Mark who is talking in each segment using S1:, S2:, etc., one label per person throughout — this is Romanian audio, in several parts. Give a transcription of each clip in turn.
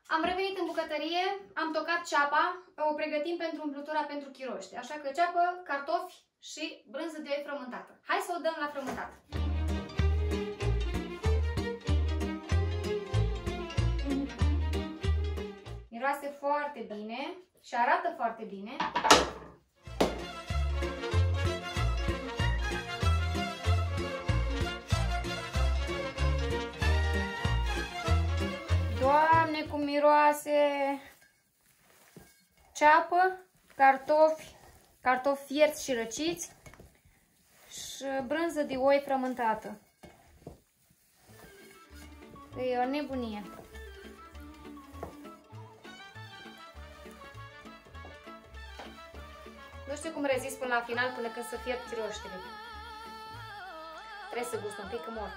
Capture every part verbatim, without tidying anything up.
S1: Am revenit în bucătărie, am tocat ceapa, o pregătim pentru umplutura pentru chiroște. Așa că ceapă, cartofi și brânză de oi frământată. Hai să o dăm la frământat. Miroase foarte bine și arată foarte bine. Doamne, cum miroase! Ceapă, cartofi, cartofi fierți și răciți și brânză de oi frământată. E o nebunie. Nu știu cum rezist până la final, până când să fierb chiroștele. Trebuie să gust un pic, că mor.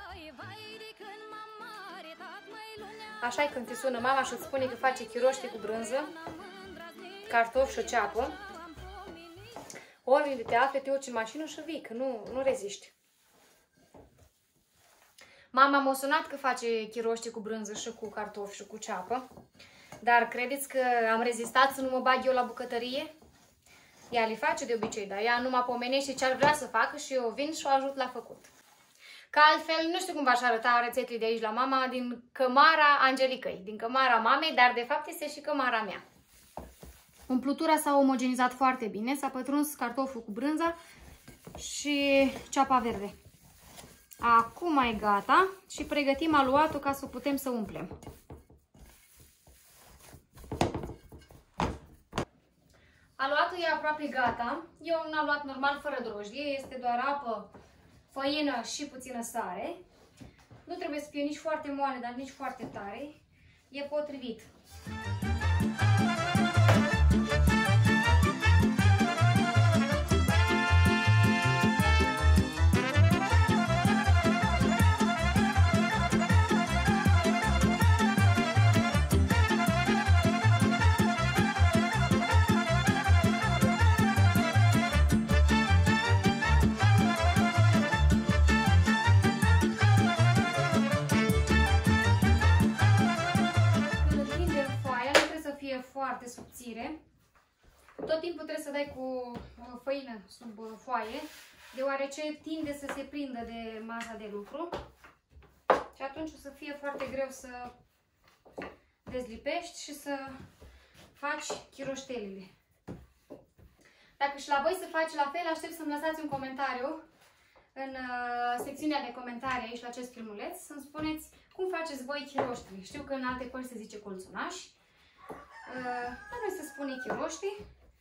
S1: Așa-i când te sună mama și îți spune că face chiroște cu brânză, cartofi și o ceapă. Oriunde te afli, te urci în mașină și vii, că nu, nu reziști. Mama m-a sunat că face chiroște cu brânză și cu cartofi și cu ceapă, dar credeți că am rezistat să nu mă bag eu la bucătărie? Ea le face de obicei, dar ea nu mă pomenește ce ar vrea să facă și eu vin și o ajut la făcut. Că altfel, nu știu cum v-aș arăta rețetele de aici la mama, din cămara Angelicăi, din cămara mamei, dar de fapt este și cămara mea. Umplutura s-a omogenizat foarte bine, s-a pătruns cartoful cu brânza și ceapa verde. Acum e gata și pregătim aluatul ca să putem să umplem. Aluatul e aproape gata. Eu un aluat normal fără drojdie, este doar apă, făină și puțină sare. Nu trebuie să fie nici foarte moale, dar nici foarte tare. E potrivit. Foarte subțire. Tot timpul trebuie să dai cu făină sub foaie, deoarece tinde să se prindă de masa de lucru și atunci o să fie foarte greu să dezlipești și să faci chiroștelile. Dacă și la voi să faci la fel, aștept să-mi lăsați un comentariu în secțiunea de comentarii aici la acest filmuleț, să-mi spuneți cum faceți voi chiroștele. Știu că în alte părți se zice colțunași. La noi se spune chiroști.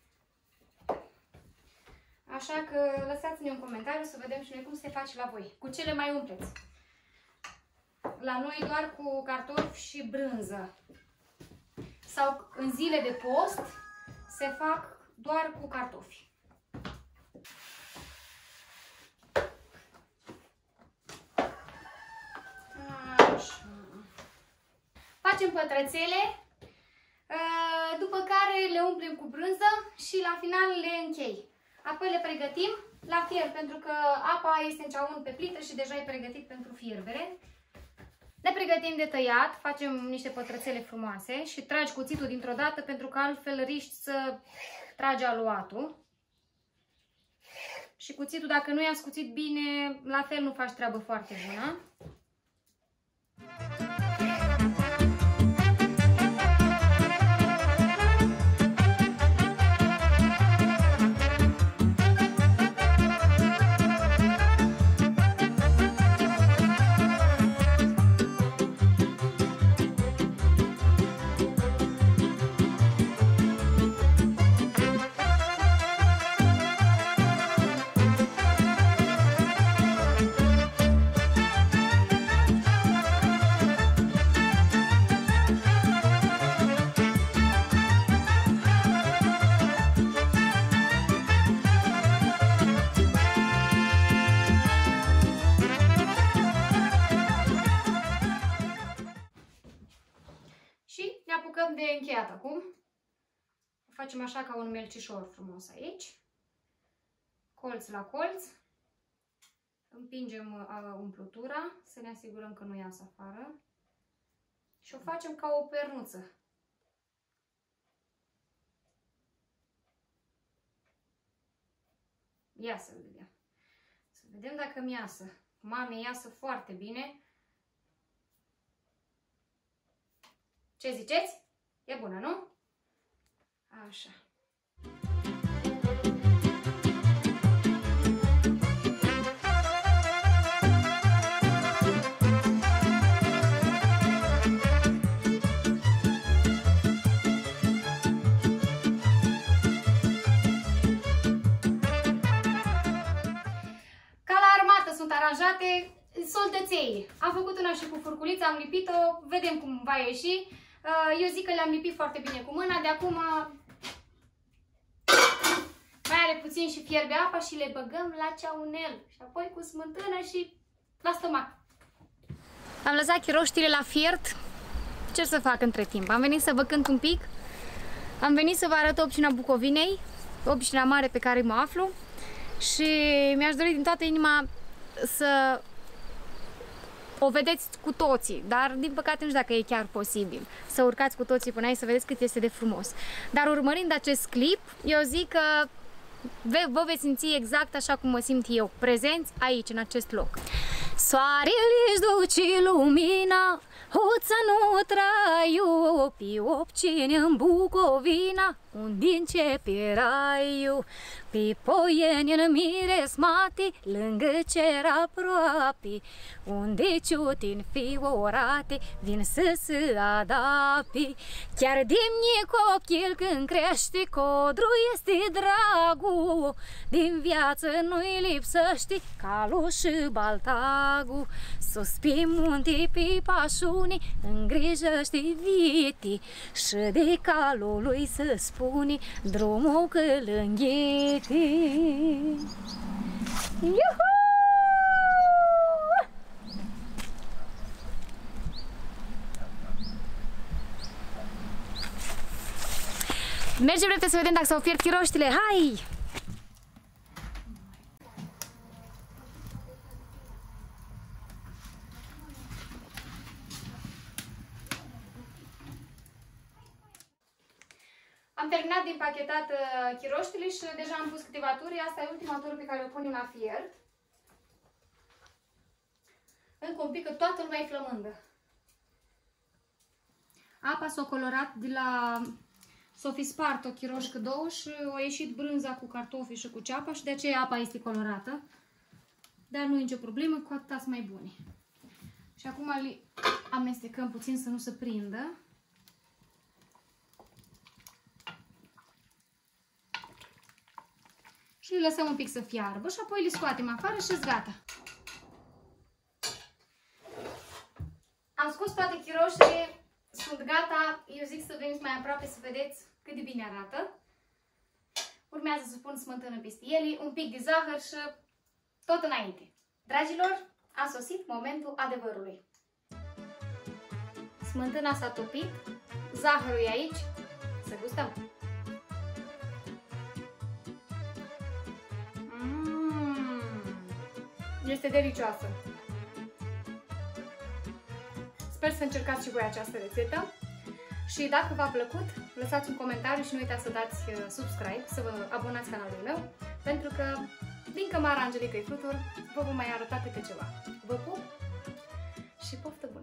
S1: Așa că lăsați-ne un comentariu să vedem și noi cum se face la voi. Cu ce le mai umpleți? La noi doar cu cartofi și brânză. Sau în zile de post se fac doar cu cartofi. Așa. Facem pătrățele. După care le umplem cu brânză și la final le închei. Apoi le pregătim la fier, pentru că apa este în ceaun pe plită și deja e pregătit pentru fierbere. Ne pregătim de tăiat, facem niște pătrățele frumoase și tragi cuțitul dintr-o dată, pentru că altfel riști să tragi aluatul. Și cuțitul, dacă nu i-a scuțit bine, la fel nu faci treabă foarte bună. De încheiat acum. Facem așa ca un melcișor frumos aici. Colț la colț. Împingem umplutura, să ne asigurăm că nu iasă afară. Și o facem ca o pernuță. Ia să vedem. Să vedem dacă mi iasă. Mame, iasă foarte bine. Ce ziceți? E bună, nu? Așa. Aranjate soldăței. Am făcut una și cu furculița, am lipit-o, vedem cum va ieși. Eu zic că le-am lipit foarte bine cu mâna, de acum mai are puțin și fierbe apa și le băgăm la ceaunel. Și apoi cu smântână și la stomac. Am lăsat chiroștile la fiert. Ce să fac între timp? Am venit să vă cânt un pic. Am venit să vă arăt opșina Bucovinei, opșina mare pe care mă aflu. Și mi-aș dori din toată inima să o vedeți cu toții, dar din păcate nu știu dacă e chiar posibil să urcați cu toții până aici să vedeți cât este de frumos. Dar urmărind acest clip, eu zic că vă veți simți exact așa cum mă simt eu, prezenți aici, în acest loc. Soarele își duce lumina, hoța nu traiu, pe opcine în Bucovina, unde începe raiul. Pe poieni în miresmate, lângă cer aproape, unde ciutin fiorate, vin să se adape. Chiar dimni copil când crește, codru este dragul, din viață nu-i lipsește calul și baltagul. Sus pe munte, pe pașune, îngrijește vite, și de calul lui să spune drumul călânghete. Iuhu! Mergem repede să vedem dacă s-au fiert chiroștile. Hai! Am terminat de împachetat uh, chiroștile și deja am pus câteva turi. Asta e ultima tură pe care o punem la fiert. Încă un pic, că toată lumea e flămândă. Apa s-a colorat de la... S-a fi spart o chiroșcă două și a ieșit brânza cu cartofi și cu ceapa și de aceea apa este colorată. Dar nu e nicio problemă, cu atâta sunt mai bune. Și acum le amestecăm puțin să nu se prindă. Și le lăsăm un pic să fiarbă și apoi le scoatem afară și sunt gata. Am scos toate chiroștile, sunt gata. Eu zic să veniți mai aproape să vedeți cât de bine arată. Urmează să pun smântână peste ele, un pic de zahăr și tot înainte. Dragilor, a sosit momentul adevărului. Smântâna s-a topit, zahărul e aici, să gustăm. Este delicioasă. Sper să încercați și voi această rețetă. Și dacă v-a plăcut, lăsați un comentariu și nu uitați să dați subscribe, să vă abonați canalului meu, pentru că din Cămara Angelica Frutur vă vom mai arăta câte ceva. Vă pup și poftă bună!